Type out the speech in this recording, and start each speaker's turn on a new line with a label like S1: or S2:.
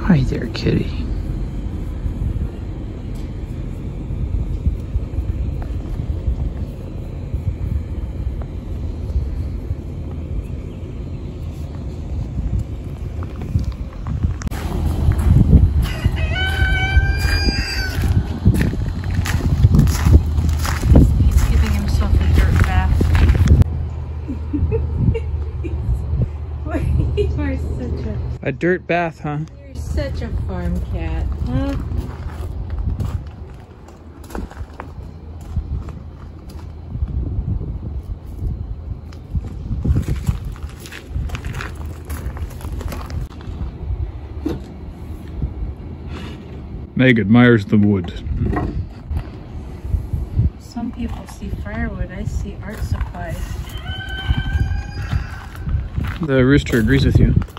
S1: Hi there, kitty. A dirt bath, huh?
S2: You're such a farm cat, huh?
S1: Meg admires the wood.
S2: Some people see firewood, I see art supplies.
S1: The rooster agrees with you.